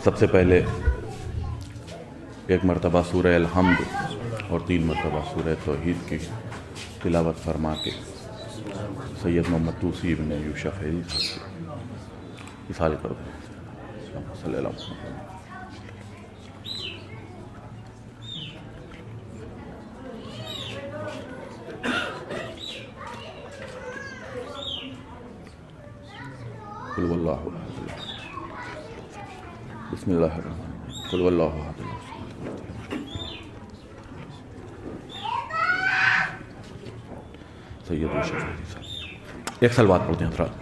سب سے پہلے ایک مرتبہ سورہ الحمد اور 3 مرتبہ سورہ توحید کی تلاوت فرما کے سید محمد توسی ابن یوشف اصال کر دیں صلی اللہ علیہ وسلم. قل واللہ بسم اللہ الرحمن الرحیم قل واللہ احد سید یوشف. ایک سال بعد پڑھتے ہیں حضرات.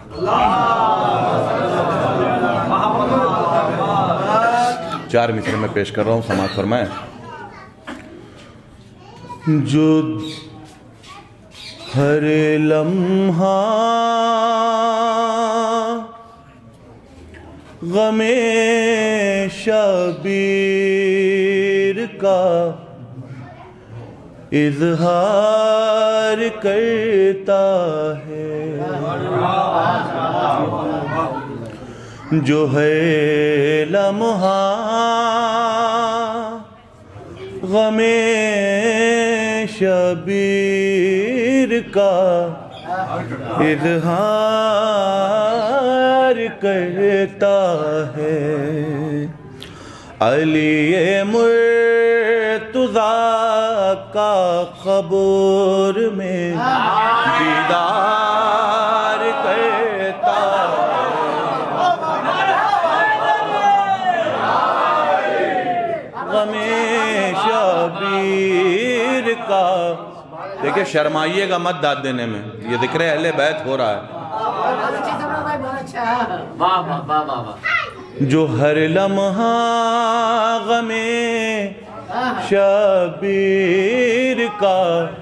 چار مصرے میں پیش کر رہا ہوں، سماعت فرمائیں. جو ہر لمحہ غم شبیر کا اظہار کرتا ہے، جو ہے لمحہ غم شبیر کا اظہار کرتا ہے، علی مرتضیٰ کا قبر میں دیدار کرتا ہے، غم شبیر کا. دیکھیں شرمائیے گا مت داد دینے میں، یہ ذکر اہل بیت ہو رہا ہے. جو ہر لمحہ غم شبیر کا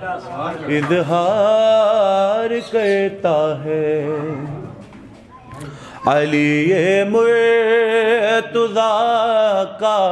اظہار کرتا ہے، علی مرتضیٰ کا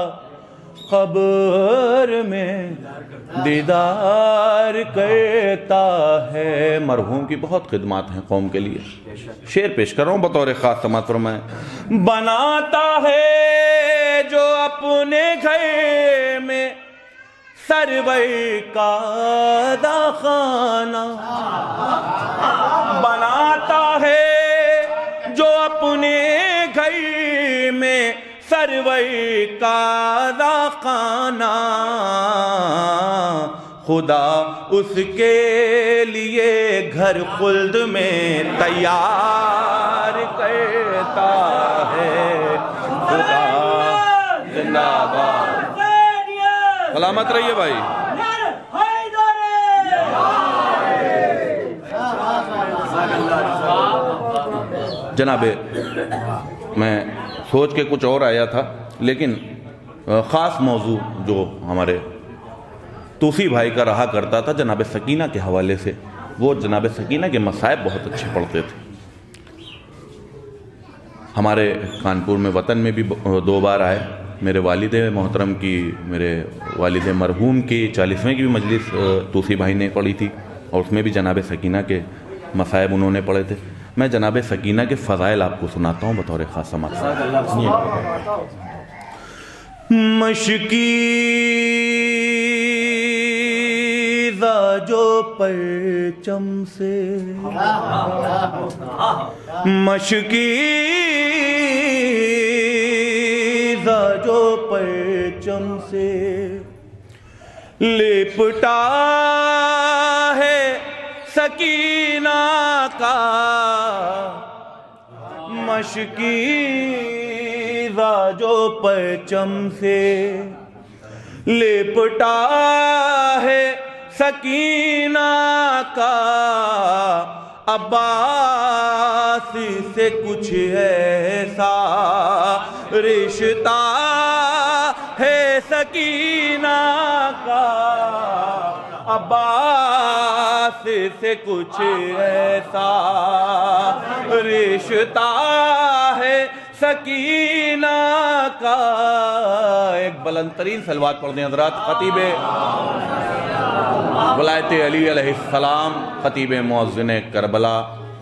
قبر میں دیدار کرتا ہے. مرحوم کی بہت خدمات ہیں قوم کے لیے. شعر پیش کر رہا ہوں بطور خاص، سماعت فرمائیں. بناتا ہے جو اپنے گھر میں سرور کا خانہ، بناتا ہے جو اپنے گھر میں سرور کا خانہ، خدا اس کے لیے گھر خلد میں تیار کرتا ہے. خدا زندہ باد. سلامت رہیے بھائی. جناب میں سوچ کے کچھ اور آیا تھا، لیکن خاص موضوع جو ہمارے توسی بھائی کا رہا کرتا تھا جناب سکینہ کے حوالے سے، وہ جناب سکینہ کے مصائب بہت اچھے پڑھتے تھے. ہمارے کانپور میں وطن میں بھی 2 بار آئے. میرے والد محترم کی، میرے والد مرحوم کی 40ویں کی بھی مجلس توسی بھائی نے پڑھی تھی، اور اس میں بھی جناب سکینہ کے مصائب انہوں نے پڑھے تھے. میں جناب سکینہ کے فضائل آپ کو سناتا ہوں بطور خاص. سماعت. مشکیزہ جو پرچم سے، مشکیزہ جو پرچم سے لپٹا ہے سکینہ کا، مشکیزہ جو پرچم سے لپٹا ہے سکینہ کا، عباس سے کچھ ایسا رشتہ ہے سکینہ کا، عباس سے کچھ ایسا رشتہ ہے سکینہ کا. ایک بلند ترین صلوات پڑھ دیں حضرات. خطیب ولایت علی علیہ السلام، خطیب مؤذن کربلا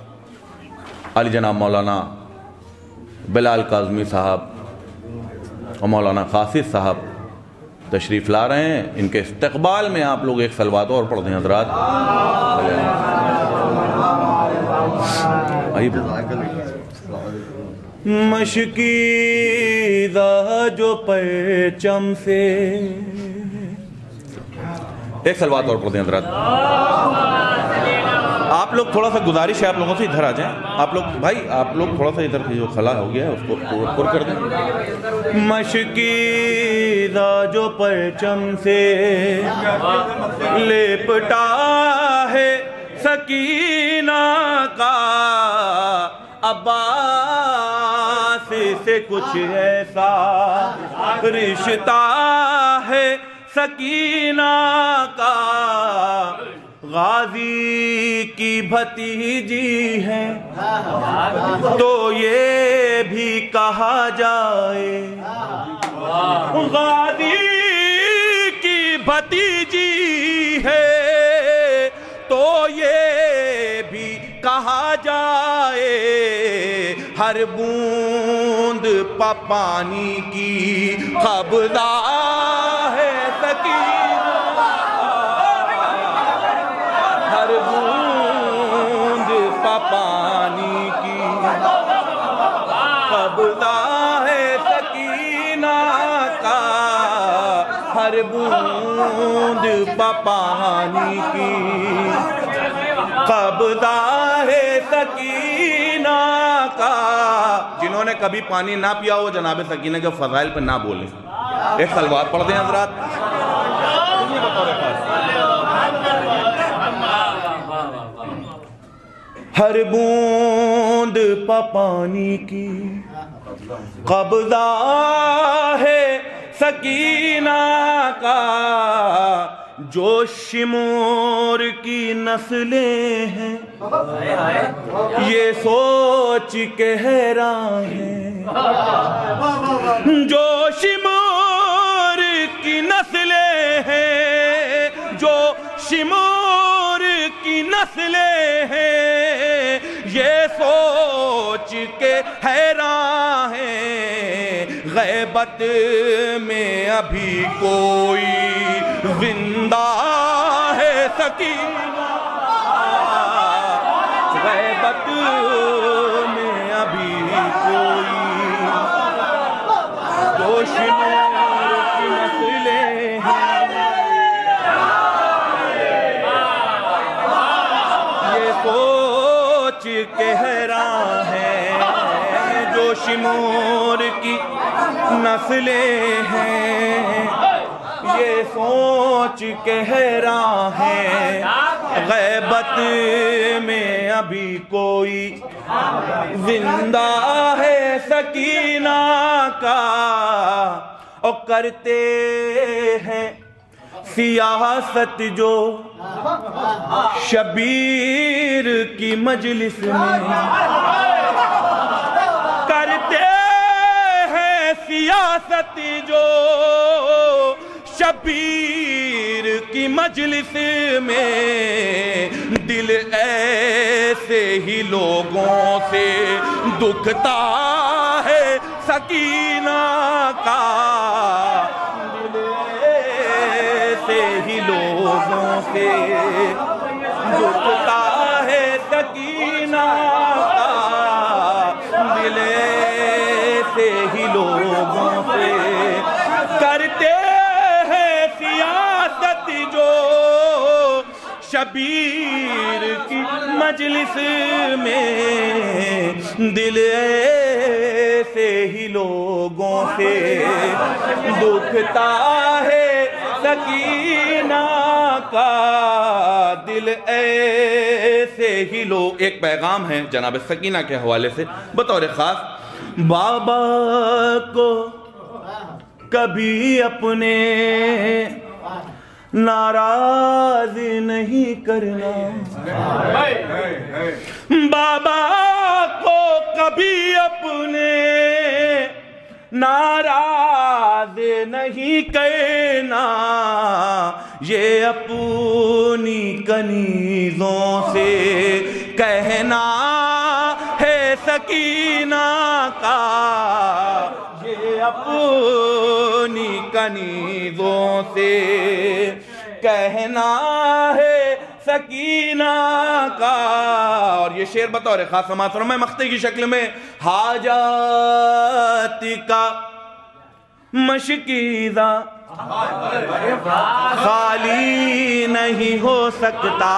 علی جناب مولانا بلال کاظمی صاحب اور مولانا خاسس صاحب تشریف لا رہے ہیں. ان کے استقبال میں آپ لوگ ایک صلوات اور پڑھ دیں حضرات. مشکیزہ جو پرچم سے، ایک صلوات اور پڑھ دیں حضرات. آپ لوگ تھوڑا سا گزارش ہے آپ لوگوں سے ادھر آ جائیں. آپ لوگ بھائی آپ لوگ تھوڑا سا ادھر جو خلا ہو گیا ہے اس کو پر کر دیں. مشکیزہ جو پرچم سے لپٹا ہے سکینہ کا، عباس سے کچھ ایسا رشتہ ہے سکینہ کا. غازی کی بھتیجی ہے تو یہ بھی کہا جائے، غازی کی بھتیجی ہے تو یہ بھی کہا جائے. ہر بوند پانی کی قبضہ ہے سکینہ، ہر بوند پانی کی قبضہ ہے سکینہ کا. ہر بوند پانی کی قبضہ ہے سکینہ کا. جنہوں نے کبھی پانی نہ پیا ہو جناب سکینہ کے فضائل پہ نہ بولیں. ایک صلوات پڑھ دیں حضرات. ہر بوند پانی کی قبضہ ہے سکینہ کا. جو شمور کی نسلیں ہیں یہ سوچ کے حیران ہیں. جو شمور کی نسلیں ہیں، جو شمور کی نسلیں ہیں، یہ سوچ کے حیران ہیں. غیبت میں ابھی کوئی زندہ ہے سکینہ، غیبت میں ابھی کوئی. جو شمور کی نسلیں ہیں یہ سوچ کے حیران ہیں. جو شمور کی نسلیں ہیں یہ سوچ کے حیران ہیں. غیبت میں ابھی کوئی زندہ ہے سکینہ کا. اور کرتے ہیں سیاست جو شبیر کی مجلس میں، کرتے ہیں سیاست جو شبیر کی مجلس میں. دل ایسے ہی لوگوں سے دکھتا ہے سکینہ کا. دل ایسے ہی لوگوں سے دکھتا ہے سکینہ کا. دل ایسے ہی لوگوں سے کرتے ہیں سیاست جو شبیر کی مجلس میں. دل ایسے ہی لوگوں سے دکھتا ہے سکینہ کا. دل ایسے ہی لوگ. ایک پیغام ہے جناب سکینہ کے حوالے سے بطور خاص. بابا کو کبھی اپنے ناراض نہیں کرنا، بابا کو کبھی اپنے ناراض نہیں کرنا. یہ اپنی کنیزوں سے کہنا ہے سکینہ کا. یہ اپنی کنیزوں سے کہنا ہے سکینہ کا. اور یہ شعر بطور خاص سماعت فرمائیں مقطع کی شکل میں. حاجات کا مشکیزہ خالی نہیں ہو سکتا,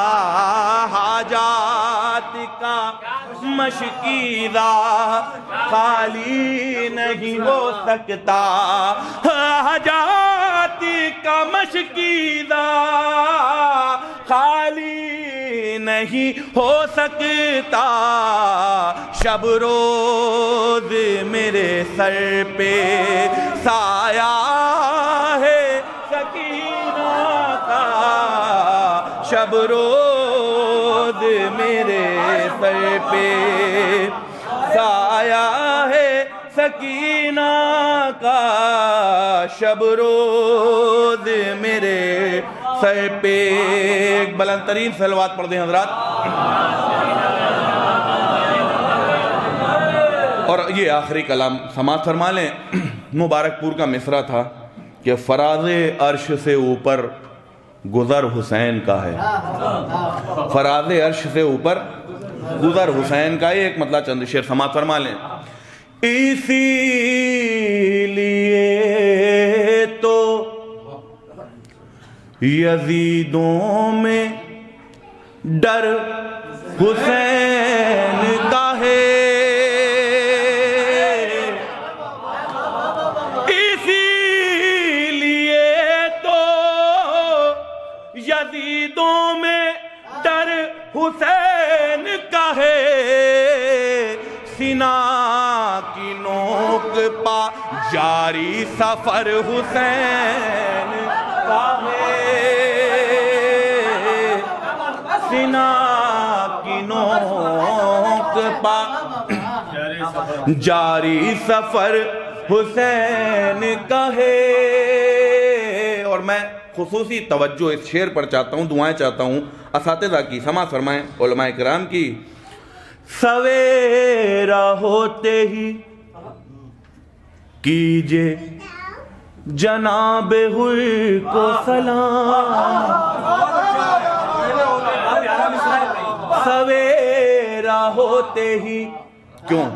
حاجات کا مشکیزہ خالی نہیں ہو سکتا, حاجات کا مشکیزہ خالی نہیں ہو سکتا. شب روز میرے سر پہ سایہ ہے سکینہ کا, شب روز میرے سر پہ سایہ ہے سکینہ کا, شب روز میرے سر پہ. ایک بلند ترین صلوات پڑھ دیں حضرات. اور یہ آخری کلام سماعت فرما لیں. مبارک پور کا مصرع تھا کہ فراز عرش سے اوپر گزر حسین کا ہے, فراز عرش سے اوپر گزر حسین کا ہے. ایک مطلع چند شعر سماعت فرما لیں. اسی لیے تو یزیدوں میں ڈر حسین کا ہے, اسی لیے تو یزیدوں میں ڈر حسین کا ہے. سینہ کی نوک پا جاری سفر حسین کا ہے, سینہ کی نوک پا جاری سفر حسین کا ہے. اور میں خصوصی توجہ اس شعر پر چاہتا ہوں, دعائیں چاہتا ہوں اساتذہ کی. سماعت فرمائیں علماء کرام کی. سویرا ہوتے ہی کیجے جناب ہوئی کو سلام, سویرا ہوتے ہی, کیوں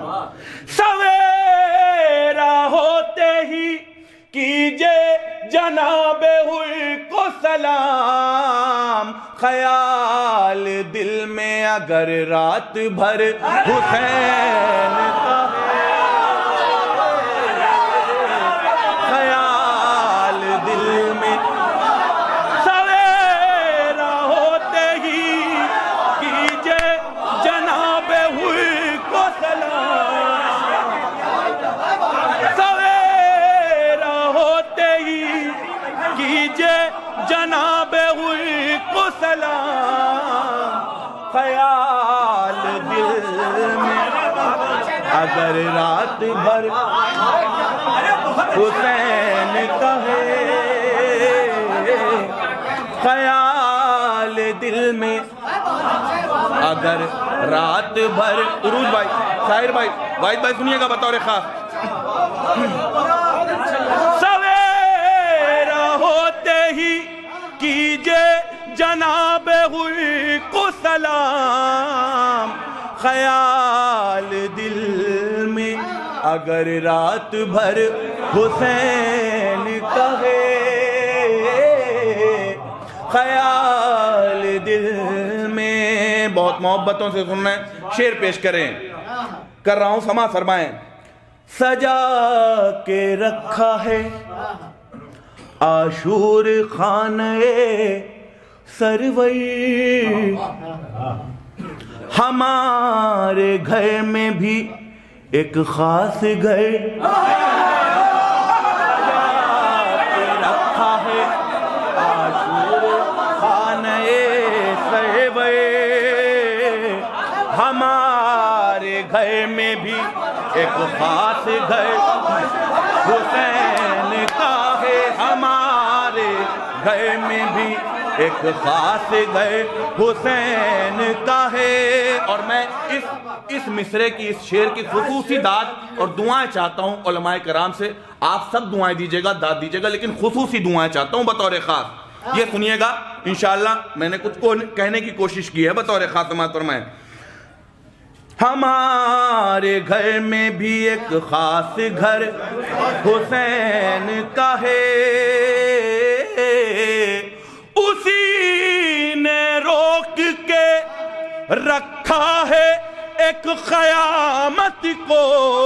سویرا ہوتے ہی کیجے جناب ہوئی کو سلام, خیال دل میں اگر رات بھر حسین کا ہے, خیال دل میں سویرا ہوتے ہی کیجے جناب ہوئی کو سلام, سویرا ہوتے ہی کیجے جناب ہوئی کو سلام, خیال دل میں اگر رات بھر حسین کا ہے, خیال دل میں اگر رات بھر. عروج بھائی, شاعر بھائی, واحد بھائی سنیے گا بطور خاص. سویرا ہوتے ہی کیجے جناب ہوئی کو سلام, خیال دل میں اگر رات بھر حسین کا ہے, خیال دل میں. بہت محبتوں سے سننا ہے, شعر پیش کریں. کر رہا ہوں, سماعت فرمائیں. سجا کے رکھا ہے عاشور خانہ سروی, ہمارے گھر میں بھی ایک خاص گھر رکھا ہے عاشور خانہ سروی, ہمارے گھر میں بھی ایک خاص گھر حسین کا ہے, ہمارے گھر میں بھی ایک خاص گھر حسین کا ہے. اور میں اس مصرے کی، اس شعر کی خصوصی داد اور دعائیں چاہتا ہوں علماء کرام سے. آپ سب دعائیں دیجئے گا، داد دیجئے گا، لیکن خصوصی دعائیں چاہتا ہوں بطور خاص. یہ سنیے گا انشاءاللہ. میں نے کچھ کہنے کی کوشش کی ہے بطور خاص. سماعت فرمائیں. ہمارے گھر میں بھی ایک خاص گھر حسین کا ہے، اسی نے روک کے رکھا ہے ایک قیامت کو،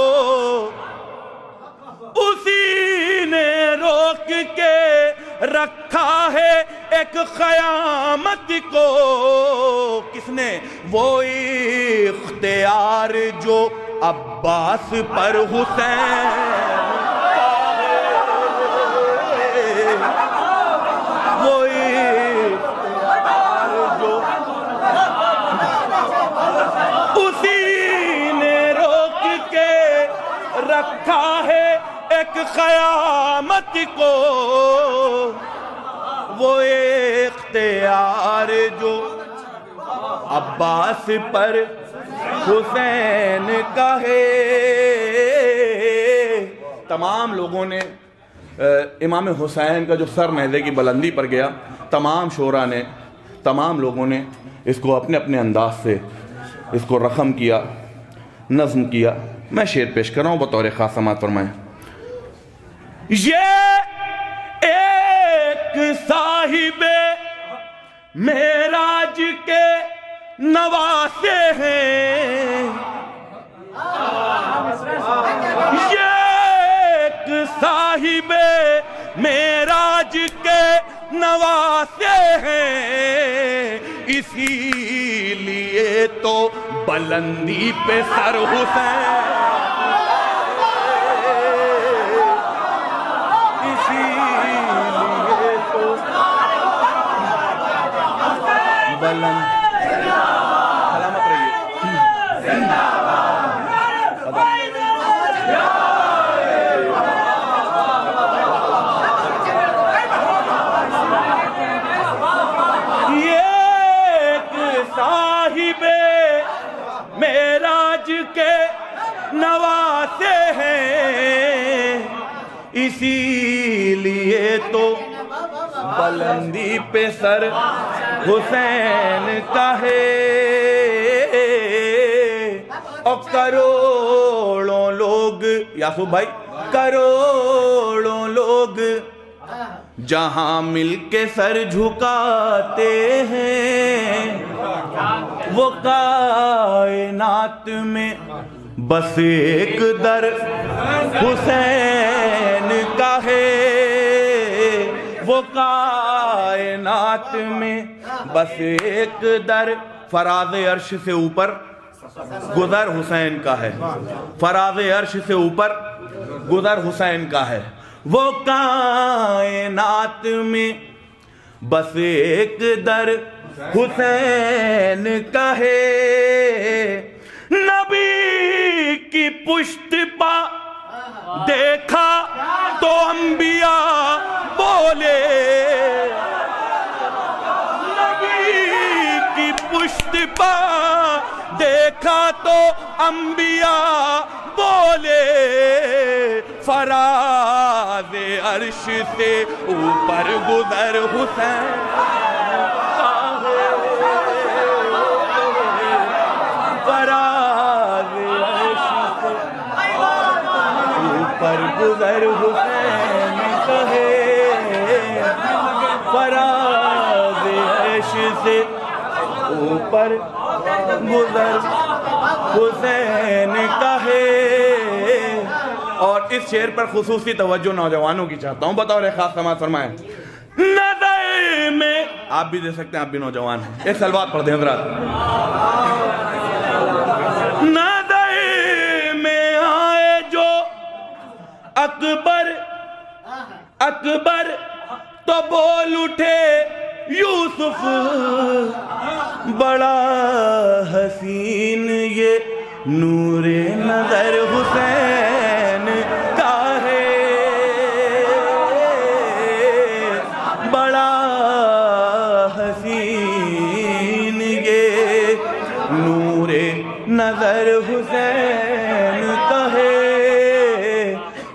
اسی نے روک کے رکھا ہے ایک قیامت کو. کس نے؟ وہ اختیار جو عباس پر حسین کا ہے، وہ اختیار جو اسی نے روک کے رکھا ہے ایک قیامت کو، وہ اختیار جو عباس پر حسین کا ہے. تمام لوگوں نے امام حسین کا جو سر نیزے کی بلندی پر گیا، تمام شعراء نے، تمام لوگوں نے اس کو اپنے اپنے انداز سے اس کو رقم کیا، نظم کیا. میں شعر پیش کر رہا ہوں بطور خاص. سماعت فرمائیں. یہ ایک صاحب معراج کے نواسے ہیں، یہ ایک صاحب معراج کے نواسے ہیں، اسی لیے تو بلندی پہ سر حسین، اسی لیے تو بلند. سلامت رہیے. صاحب معراج کے نواسے ہیں، اسی لیے تو بلندی پہ سر حسین کا ہے. اور کروڑوں لوگ، یاسو بھائی، کروڑوں لوگ جہاں مل کے سر جھکاتے ہیں، وہ کائنات میں بس ایک در حسین کا ہے، وہ کائنات میں بس ایک در. فراز عرش سے اوپر گزر حسین کا ہے، فراز عرش سے اوپر گزر حسین کا ہے، وہ کائنات میں بس ایک در حسین کا ہے. نبی کی پشت پا دیکھا تو انبیاء بولے، نبی کی پشت پا دیکھا تو انبیاء بولے، فراز عرش سے اوپر گزر حسین کا ہے، فراز عرش سے اوپر گزر حسین کا ہے، فراز عرش سے اوپر گزر حسین کا ہے. اور اس شعر پر خصوصی توجہ نوجوانوں کی چاہتا ہوں بطور خاص. سماعت فرمائیں. نظر میں آپ بھی دے سکتے ہیں، آپ بھی نوجوان ہیں. ایک سلوات پڑھ دیں حضرات. نظر میں آئے جو اکبر اکبر تو بول اٹھے یوسف، بڑا حسین یہ نور نظر حسین کا ہے، بڑا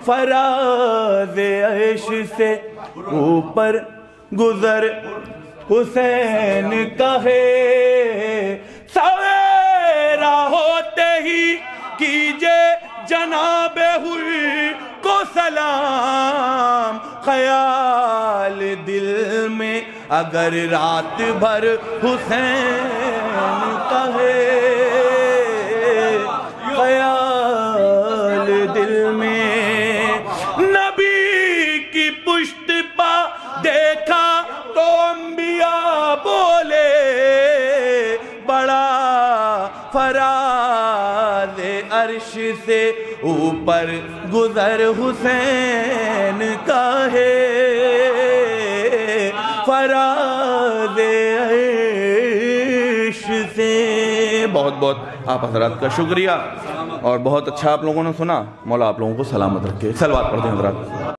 فراز عرش سے اوپر گزر حسین کا ہے، سویرا ہوتے ہی کیجے جناب حر کو سلام، خیال دل میں اگر رات بھر حسین کا ہے، خیال دل میں نبی کی پشت پا دیکھا تو انبیاء بولے، بڑا فراز عرش سے اوپر گزر حسین کا ہے، فراز عرش سے۔ بہت بہت آپ حضرات کا شکریہ، اور بہت اچھا آپ لوگوں نے سنا۔ مولا آپ لوگوں کو سلامت رکھے۔ صلوات پڑھتے ہیں حضرات۔